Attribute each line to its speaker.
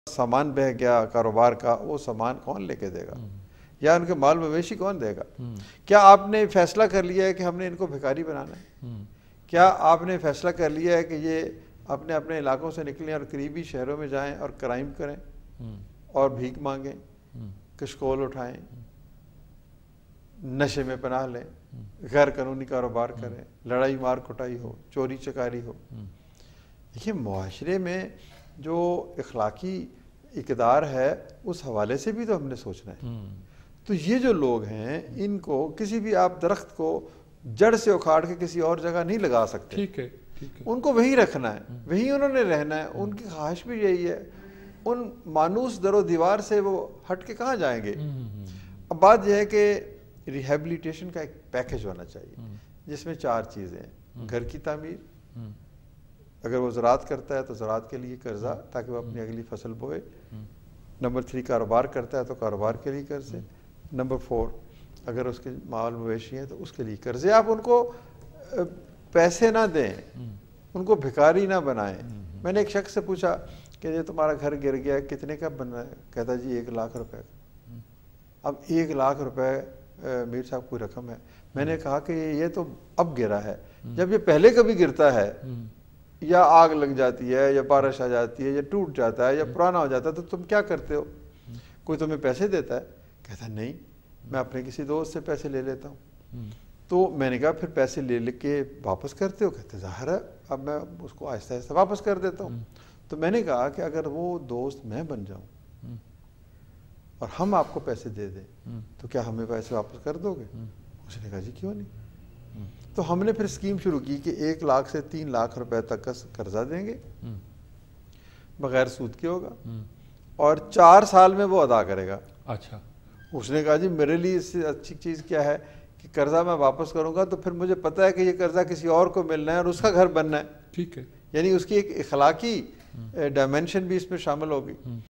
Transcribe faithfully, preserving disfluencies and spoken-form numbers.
Speaker 1: سامان بہ گیا کاروبار کا، وہ سامان کون لے کے دے گا؟ یا ان کے مال مویشی کون دے گا؟ کیا آپ نے فیصلہ کر لیا ہے کہ ہم نے ان کو بھکاری بنانا ہے؟ کیا آپ نے فیصلہ کر لیا ہے کہ یہ اپنے اپنے علاقوں سے نکلیں اور قریبی شہروں میں جائیں اور کرائم کریں اور بھیک مانگیں، کشکول اٹھائیں، نشے میں پناہ لیں، غیر قانونی کاروبار کریں، لڑائی مار کٹائی ہو، چوری چکاری ہو؟ یہ معاشرے میں جو اخلاقی اقدار ہے اس حوالے سے بھی تو ہم نے سوچنا ہے۔ تو یہ جو لوگ ہیں ان کو کسی بھی آپ درخت کو جڑ سے اکھاڑ کے کسی اور جگہ نہیں لگا سکتے،
Speaker 2: ٹھیک ہے،
Speaker 1: ان کو وہیں رکھنا ہے، وہیں انہوں نے رہنا ہے۔ ان کی خواہش بھی یہی ہے، ان مانوس در و دیوار سے وہ ہٹ کے کہاں جائیں گے؟ اب بات یہ ہے کہ ریہیبلیٹیشن کا ایک پیکج ہونا چاہیے جس میں چار چیزیں ہیں: گھر کی تعمیر، اگر وہ زراعت کرتا ہے تو زراعت کے لیے قرضہ تاکہ وہ اپنی اگلی فصل بوئے، نمبر تھری کاروبار کرتا ہے تو کاروبار کے لیے قرضے، نمبر فور اگر اس کے مال مویشی ہیں تو اس کے لیے قرضے۔ آپ ان کو پیسے نہ دیں، ان کو بھکاری نہ بنائیں۔ میں نے ایک شخص سے پوچھا کہ یہ تمہارا گھر گر گیا ہے، کتنے کا بن رہا ہے؟ کہتا جی ایک لاکھ روپے کا۔ اب ایک لاکھ روپے میر صاحب کوئی رقم ہے؟ میں نے کہا کہ یہ تو اب گرا ہے، جب یہ پہلے کبھی گرتا ہے یا آگ لگ جاتی ہے یا بارش آ جاتی ہے یا ٹوٹ جاتا ہے یا پرانا ہو جاتا ہے تو تم کیا کرتے ہو؟ کوئی تمہیں پیسے دیتا ہے؟ کہتا نہیں، میں اپنے کسی دوست سے پیسے لے لیتا ہوں۔ تو میں نے کہا پھر پیسے لے لے کے واپس کرتے ہو؟ کہتے ظاہر ہے اب میں اس کو آہستہ آہستہ واپس کر دیتا ہوں۔ تو میں نے کہا کہ اگر وہ دوست میں بن جاؤں اور ہم آپ کو پیسے دے دیں تو کیا ہمیں پیسے واپس کر دو گے؟ اس نے کہا جی کیوں نہیں۔ تو ہم نے پھر اسکیم شروع کی کہ ایک لاکھ سے تین لاکھ روپے تک کا قرضہ دیں گے، بغیر سود کے ہوگا، اور چار سال میں وہ ادا کرے گا۔
Speaker 2: اچھا۔
Speaker 1: اس نے کہا جی میرے لیے اس سے اچھی چیز کیا ہے کہ قرضہ میں واپس کروں گا تو پھر مجھے پتہ ہے کہ یہ قرضہ کسی اور کو ملنا ہے اور اس کا گھر بننا ہے۔
Speaker 2: ٹھیک ہے،
Speaker 1: یعنی اس کی ایک اخلاقی ڈائمینشن بھی اس میں شامل ہوگی۔